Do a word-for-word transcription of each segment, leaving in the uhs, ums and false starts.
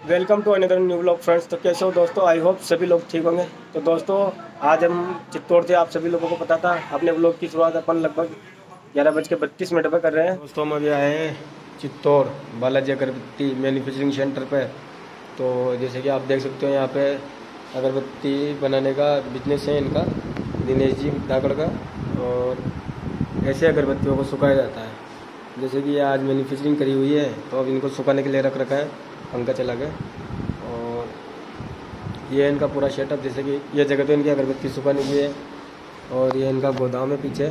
Welcome to another new vlog friends. तो कैसे हो दोस्तों, आई होप सभी लोग ठीक होंगे। तो दोस्तों आज हम चित्तौड़ से, आप सभी लोगों को पता था, अपने व्लॉग की शुरुआत अपन लगभग ग्यारह बज के बत्तीस मिनट पर कर रहे हैं। दोस्तों हम अभी आए हैं चित्तौड़ बालाजी अगरबत्ती मैन्युफैक्चरिंग सेंटर पे। तो जैसे कि आप देख सकते हो यहाँ पे अगरबत्ती बनाने का बिजनेस है इनका, दिनेश जी धाकड़ का। और ऐसे अगरबत्तियों को सुखाया जाता है। जैसे कि ये आज मैन्युफैक्चरिंग करी हुई है तो अब इनको सुखाने के लिए रख रखा है पंखा चला के। और ये इनका पूरा सेटअप, जैसे कि ये जगह तो इनकी अगरबत्ती सुखाने की है और ये इनका गोदाम है पीछे।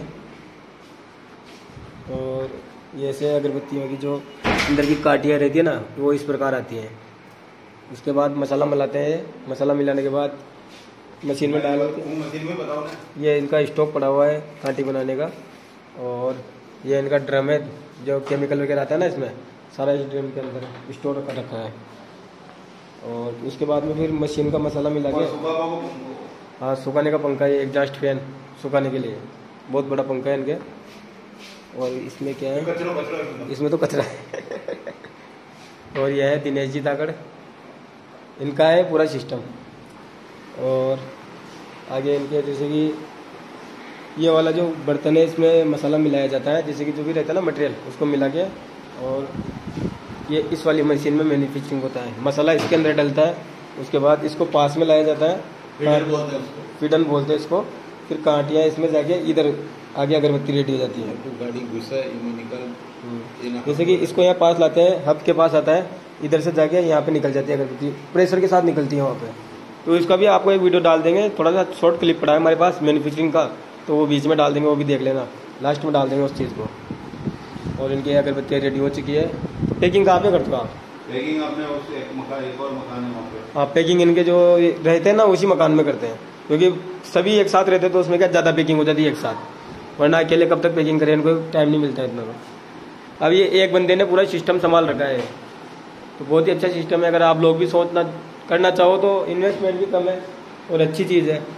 और ये ऐसे अगरबत्तियों की जो अंदर की काटियाँ रहती है ना, वो इस प्रकार आती हैं। उसके बाद मसाला मिलाते हैं। मसाला मिलाने के बाद मशीन में डाल मशीन में बताओ ना। ये इनका स्टॉक पड़ा हुआ है कांटी बनाने का। और ये इनका ड्रम है, जो केमिकल वगैरह आता है ना, इसमें सारा इस ड्रम के अंदर स्टोर कर रखा है। और उसके बाद में फिर मशीन का मसाला मिला के, हाँ सुखाने का पंखा है, एग्जॉस्ट फैन सुखाने के लिए, बहुत बड़ा पंखा है इनके। और इसमें क्या है, इसमें तो कचरा है। और यह है दिनेश जी धाकड़, इनका है पूरा सिस्टम। और आगे इनके जैसे कि ये वाला जो बर्तन है, इसमें मसाला मिलाया जाता है, जैसे कि जो भी रहता है ना मटेरियल, उसको मिला के। और ये इस वाली मशीन में मैन्युफैक्चरिंग होता है, मसाला इसके अंदर डलता है। उसके बाद इसको पास में लाया जाता है, फिडन बोलते हैं इसको। फिर कांटियाँ इसमें जाके इधर आगे अगरबत्ती रेडी हो जाती है। तो गाड़ी घुसा निकल, जैसे कि इसको यहाँ पास लाते हैं, हब के पास आता है, इधर से जाके यहाँ पे निकल जाती है अगरबत्ती, प्रेशर के साथ निकलती है वहाँ पे। तो इसका भी आपको एक वीडियो डाल देंगे, थोड़ा सा शॉर्ट क्लिप पड़ा है हमारे पास मैन्युफैक्चरिंग का, तो वो बीच में डाल देंगे, वो भी देख लेना, लास्ट में डाल देंगे उस चीज़ को। और इनकी अगरबत्तियाँ रेडी हो चुकी है। पैकिंग कहाँ पे करते हो आप? पैकिंग आपने उस एक मकान, एक और मकान है वहाँ पे। हाँ, पैकिंग इनके जो रहते हैं ना उसी मकान में करते हैं, क्योंकि सभी एक साथ रहते हैं तो उसमें क्या ज़्यादा पैकिंग हो जाती है एक साथ, वरना अकेले कब तक पैकिंग करें, इनको टाइम नहीं मिलता है इतना। अब ये एक बंदे ने पूरा सिस्टम संभाल रखा है, तो बहुत ही अच्छा सिस्टम है। अगर आप लोग भी सोचना करना चाहो तो इन्वेस्टमेंट भी कम है और अच्छी चीज़ है,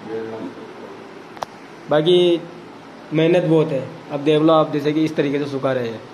बाकी मेहनत बहुत है। अब देख लो आप, जैसे कि इस तरीके से सुखा रहे हैं।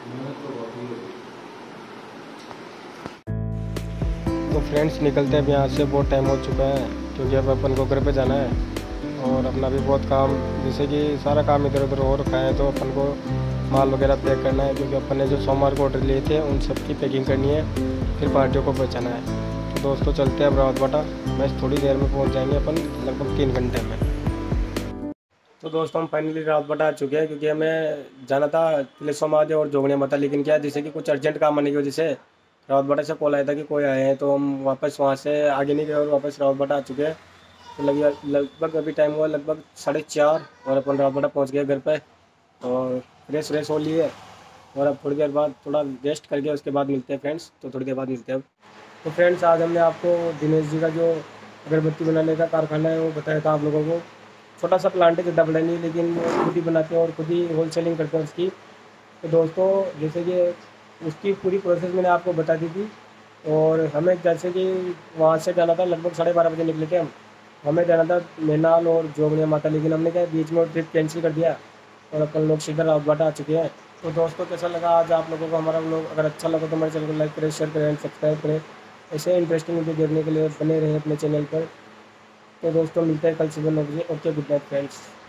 तो फ्रेंड्स निकलते हैं अब यहाँ से, बहुत टाइम हो चुका है, क्योंकि अब अपन को घर पे जाना है और अपना भी बहुत काम, जैसे कि सारा काम इधर उधर हो रखा है। तो अपन को माल वगैरह पैक करना है, क्योंकि अपन ने जो सोमवार को ऑर्डर लिए थे उन सब की पैकिंग करनी है, फिर पार्टियों को पहुँचाना है। तो दोस्तों चलते हैं अब रावत बाटा, बस थोड़ी देर में पहुँच जाएंगे अपन, लगभग तीन घंटे में। तो दोस्तों हम फाइनली रावत बाटा आ चुके हैं, क्योंकि हमें जाना था तिलेश्वर महादेव और जोगनिया माता, लेकिन क्या है, जैसे कि कुछ अर्जेंट काम आने की वजह से रावत बाटा से कॉल आया था कि कोई आए हैं, तो हम वापस वहाँ से आगे नहीं गए और वापस रावत बाटा आ चुके हैं। तो लग लगभग अभी टाइम हुआ लगभग साढ़े चार, और अपन रावत बाटा पहुँच गए घर पे और फ्रेश फ्रेश हो लिए। और अब थोड़ी देर बाद थोड़ा रेस्ट करके उसके बाद मिलते हैं फ्रेंड्स। तो थोड़ी देर बाद मिलते हैं अब। तो फ्रेंड्स आज हमने आपको दिनेश जी का जो अगरबत्ती बनाने का कारखाना है वो बताया था आप लोगों को। छोटा सा प्लांट है, ज़्यादा बड़ा नहीं, लेकिन वो खुद ही बनाते हैं और खुद ही होल सेलिंग करते हैं उसकी। तो दोस्तों जैसे कि उसकी पूरी प्रोसेस मैंने आपको बता दी थी। और हमें जैसे कि वहाँ से जाना था, लगभग साढ़े बारह बजे निकले थे हम, हमें जाना था मैनाल और जोगनिया माता, लेकिन हमने क्या बीच में ट्रिप कैंसिल कर दिया और अपन लोग सीधा रावत बाटा आ चुके हैं। तो दोस्तों कैसा लगा आज आप लोगों को हमारा लोग? अगर अच्छा लगा तो हमारे चैनल को लाइक करें, शेयर करें एंड सब्सक्राइब करें। ऐसे इंटरेस्टिंग वीडियो देखने के लिए बने रहें अपने चैनल पर। तो दोस्तों मिलते हैं कल सुबह नौ बजे। Okay, good night friends.